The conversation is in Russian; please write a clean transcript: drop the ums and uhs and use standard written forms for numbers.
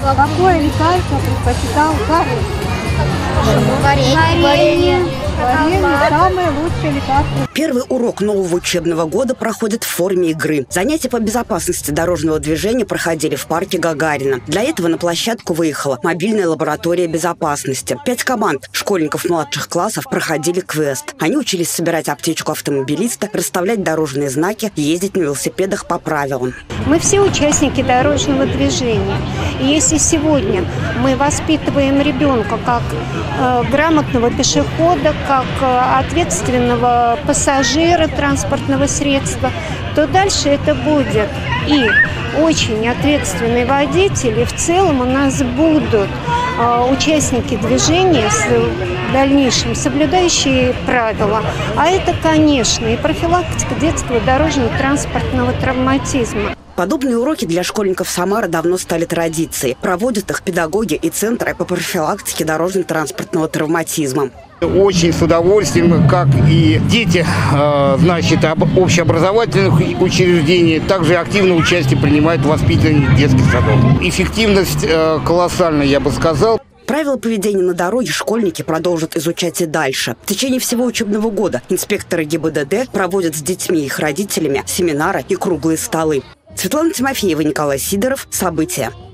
Какое лекарство предпочитал Гарри? Варенье. Варенье – самое лучшее лекарство. Первый урок нового учебного года проходит в форме игры. Занятия по безопасности дорожного движения проходили в парке Гагарина. Для этого на площадку выехала мобильная лаборатория безопасности. 5 команд школьников младших классов проходили квест. Они учились собирать аптечку автомобилиста, расставлять дорожные знаки, ездить на велосипедах по правилам. Мы все участники дорожного движения. И если сегодня мы воспитываем ребенка как грамотного пешехода, как ответственного пассажира транспортного средства, то дальше это будет и очень ответственный водитель, и в целом у нас будут участники движения в дальнейшем соблюдающие правила. А это, конечно, и профилактика детского дорожно-транспортного травматизма. Подобные уроки для школьников Самары давно стали традицией. Проводят их педагоги и центры по профилактике дорожно-транспортного травматизма. Очень с удовольствием, как и дети, значит, общеобразовательных учреждений, также активное участие принимают в воспитании детских садов. Эффективность колоссальная, я бы сказал. Правила поведения на дороге школьники продолжат изучать и дальше. В течение всего учебного года инспекторы ГИБДД проводят с детьми и их родителями семинары и круглые столы. Светлана Тимофеева, Николай Сидоров. События.